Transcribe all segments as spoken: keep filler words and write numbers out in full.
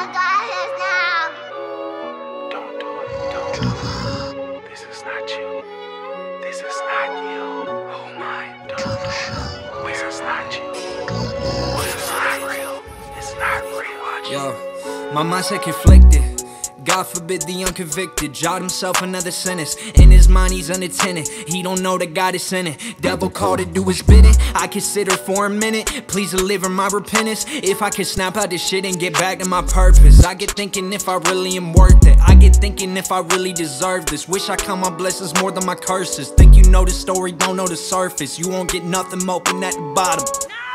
Don't do it, don't do it. This is not you. This is not you. Oh my, don't do it. This is not you. This is not real. It's not real. Yo, my mindset conflicted. God forbid the unconvicted jot himself another sentence. In his mind he's unattended. He don't know that God is sinning. Devil called to do his bidding. I consider for a minute, please deliver my repentance. If I can snap out this shit and get back to my purpose. I get thinking if I really am worth it. I get thinking if I really deserve this. Wish I count my blessings more than my curses. Think you know the story, don't know the surface. You won't get nothing open at the bottom.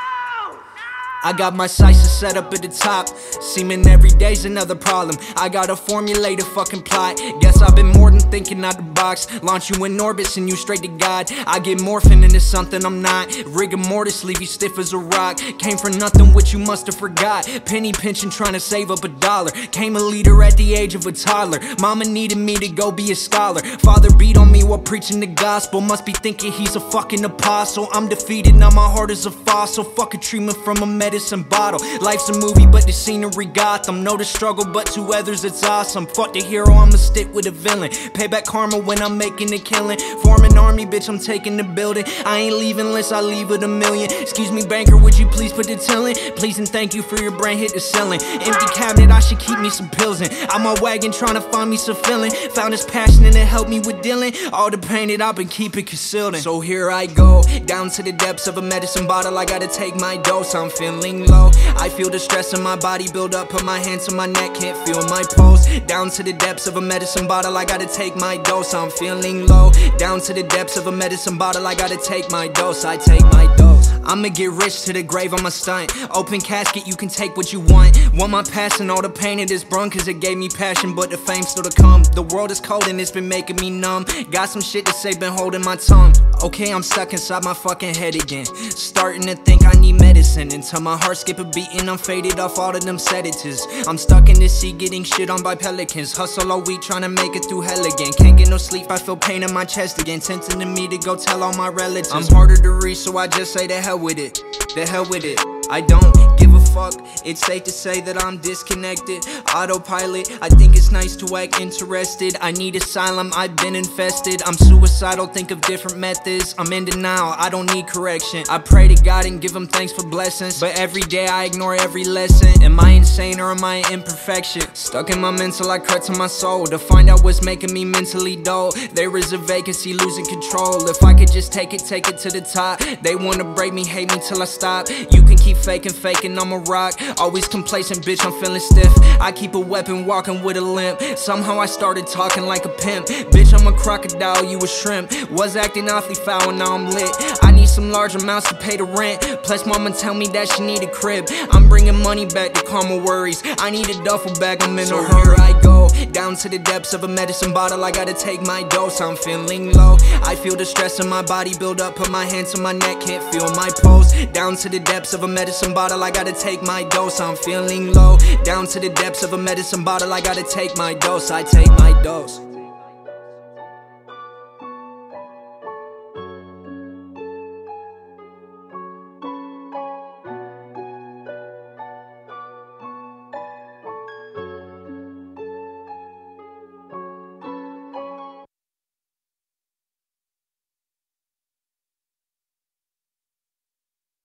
I got my sights set up at the top. Seeming every day's another problem. I gotta formulate a fucking plot. Guess I've been more than thinking out the box. Launch you in orbits and you straight to God. I get morphing into something I'm not. Rigor mortis leave you stiff as a rock. Came for nothing which you must have forgot. Penny pinching trying to save up a dollar. Came a leader at the age of a toddler. Mama needed me to go be a scholar. Father beat on me while preaching the gospel. Must be thinking he's a fucking apostle. I'm defeated, now my heart is a fossil. Fuck a treatment from a medicine bottle. Life's a movie but the scenery got them. Know the struggle but to others it's awesome. Fuck the hero, I'ma stick with a villain. Payback karma when I'm making a killing. Form an army, bitch, I'm taking the building. I ain't leaving unless I leave with a million. Excuse me banker, would you please put the till in? Please and thank you for your brain hit the ceiling. Empty cabinet, I should keep me some pills in. I'm my wagon trying to find me some feeling. Found this passion and it helped me with dealing. All the pain that I've been keeping concealed in. So here I go, down to the depths of a medicine bottle. I gotta take my dose, I'm feeling low. I feel the stress in my body build up. Put my hands on my neck, can't feel my pulse. Down to the depths of a medicine bottle. I gotta take my dose, I'm feeling low. Down to the depths of a medicine bottle. I gotta take my dose, I take my dose. I'ma get rich to the grave, I'm a stunt. Open casket, you can take what you want. Want my passion, all the pain it is brung. Cause it gave me passion, but the fame still to come. The world is cold and it's been making me numb. Got some shit to say, been holding my tongue. Okay, I'm stuck inside my fucking head again. Starting to think I need medicine. Until my heart skip a beat and I'm faded off all of them sedatives. I'm stuck in the sea getting shit on by pelicans. Hustle all week trying to make it through hell again. Can't get no sleep, I feel pain in my chest again. Tempting to me to go tell all my relatives. I'm harder to reach, so I just say the hell with it. The hell with it. I don't give a fuck, it's safe to say that I'm disconnected. Autopilot, I think it's nice to act interested. I need asylum, I've been infested. I'm suicidal, think of different methods. I'm in denial, I don't need correction. I pray to God and give him thanks for blessings. But every day I ignore every lesson. Am I insane or am I an imperfection? Stuck in my mental, I cut to my soul. To find out what's making me mentally dull. There is a vacancy, losing control. If I could just take it, take it to the top. They wanna break me, hate me till I stop. You can keep faking, faking, I'm a rock. Always complacent, bitch, I'm feeling stiff. I keep a weapon, walking with a limp. Somehow I started talking like a pimp. Bitch, I'm a crocodile, you a shrimp. Was acting awfully foul, now I'm lit. I need some large amounts to pay the rent. Plus mama tell me that she need a crib. I'm bringing money back to calm my worries. I need a duffel bag, I'm in so a hurry. Here I go, down to the depths of a medicine bottle. I gotta take my dose, I'm feeling low. I feel the stress in my body build up. Put my hands on my neck, can't feel my pulse. Down to the depths of a medicine bottle. I gotta take my dose, I'm feeling low. Down to the depths of a medicine bottle. I gotta take my dose, I take my dose.